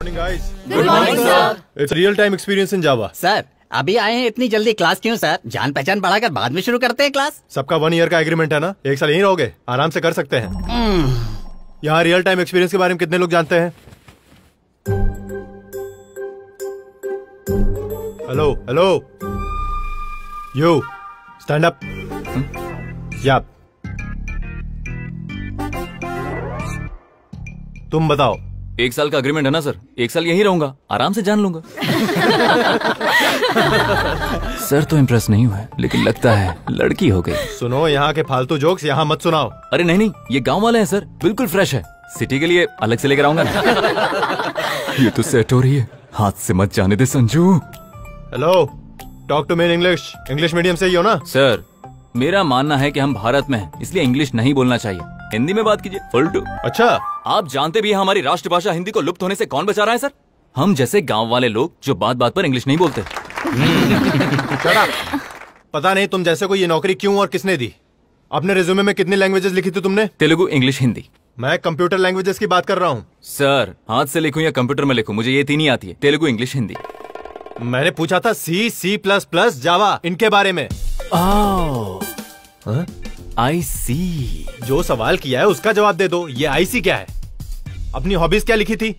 Morning guys. Good morning, sir. It's a real time experience in Java. Sir अभी आए हैं, इतनी जल्दी क्लास क्यों सर? जान पहचान बढ़ाकर बाद में शुरू करते हैं क्लास। सबका 1 ईयर का एग्रीमेंट है ना, 1 साल यहीं रहोगे, आराम से कर सकते हैं। यहाँ रियल टाइम एक्सपीरियंस के बारे में कितने लोग जानते हैं? Hello hello, you stand up. या तुम बताओ। 1 साल का अग्रीमेंट है ना सर, 1 साल यहीं रहूंगा, आराम से जान लूंगा। सर तो इम्प्रेस नहीं हुआ, लेकिन लगता है लड़की हो गई। सुनो, यहाँ के फालतू जोक्स यहाँ मत सुनाओ। अरे नहीं नहीं, ये गांव वाले हैं सर, बिल्कुल फ्रेश है। सिटी के लिए अलग से लेकर आऊंगा ना। ये तो सेट हो रही है, हाथ से मत जाने दे Sanju. Hello, talk to me in English. English medium से ही हो ना? सर मेरा मानना है कि हम भारत में हैं, इसलिए इंग्लिश नहीं बोलना चाहिए, हिंदी में बात कीजिए। फुलटू। अच्छा, आप जानते भी हैं हमारी राष्ट्रभाषा हिंदी को लुप्त होने से कौन बचा रहा है सर? हम जैसे गांव वाले लोग जो बात बात पर इंग्लिश नहीं बोलते। पता नहीं तुम जैसे को ये नौकरी क्यों और किसने दी। अपने रिज्यूमे में कितनी लैंग्वेजेस लिखी थी तुमने? तेलुगु, इंग्लिश, हिंदी। मैं कंप्यूटर लैंग्वेजेस की बात कर रहा हूँ। सर हाथ से लिखूं या कंप्यूटर में लिखूं, मुझे ये तीन ही आती है, तेलुगु, इंग्लिश, हिंदी। मैंने पूछा था सी, C++, जावा, इनके बारे में। आई सी। जो सवाल किया है उसका जवाब दे दो। ये IC क्या है? अपनी हॉबीज क्या लिखी थी?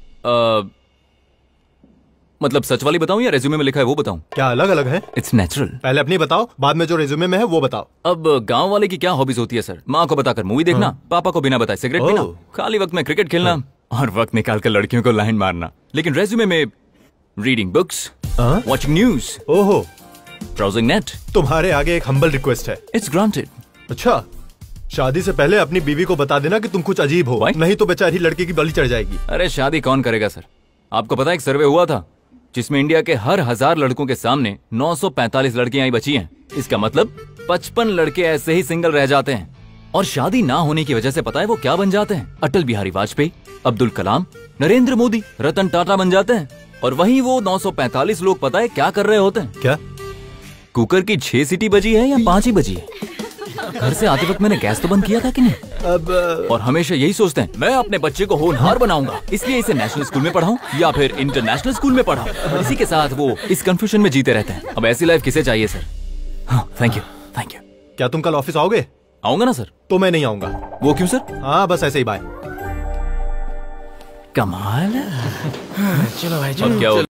मतलब सच वाली बताऊं या रेज्यूमे में लिखा है वो बताऊं? क्या अलग अलग है? It's natural. पहले अपनी बताओ, बाद में जो रेज्यूमे में है वो बताओ। अब गांव वाले की क्या हॉबीज होती है सर? माँ को बताकर मूवी देखना, पापा को बिना बताए सिगरेट पीना, खाली वक्त में क्रिकेट खेलना और वक्त निकालकर लड़कियों को लाइन मारना। लेकिन रेज्यूमे में रीडिंग बुक्स, वॉचिंग न्यूज, ओहो, ब्राउजिंग नेट। तुम्हारे आगे एक हम्बल रिक्वेस्ट है। It's granted. अच्छा, शादी से पहले अपनी बीवी को बता देना कि तुम कुछ अजीब हो। Why? नहीं तो बेचारी लड़की की बलि चढ़ जाएगी। अरे शादी कौन करेगा सर? आपको पता है एक सर्वे हुआ था जिसमें इंडिया के हर 1000 लड़कों के सामने 945 लड़कियां ही बची हैं। इसका मतलब 55 लड़के ऐसे ही सिंगल रह जाते हैं। और शादी ना होने की वजह से पता है वो क्या बन जाते हैं? अटल बिहारी वाजपेयी, अब्दुल कलाम, नरेंद्र मोदी, रतन टाटा बन जाते हैं। और वहीं वो 945 लोग पता है क्या कर रहे होते हैं? क्या? कुकर की 6 सीटी बजी है या 5 ही बजी है? घर से आते वक्त मैंने गैस तो बंद किया था कि नहीं? अब और हमेशा यही सोचते हैं मैं अपने बच्चे को होनहार बनाऊंगा, इसलिए इसे नेशनल स्कूल में पढ़ाऊं या फिर इंटरनेशनल स्कूल में पढ़ाऊं। इसी के साथ वो इस कंफ्यूजन में जीते रहते हैं। अब ऐसी लाइफ किसे चाहिए सर? हाँ, थैंक यू थैंक यू। क्या तुम कल ऑफिस आओगे? आऊंगा ना सर। तो मैं नहीं आऊंगा। वो क्यों सर? हाँ, बस ऐसे ही, बाय। कमाल है। चलो भाई, चलो। क्या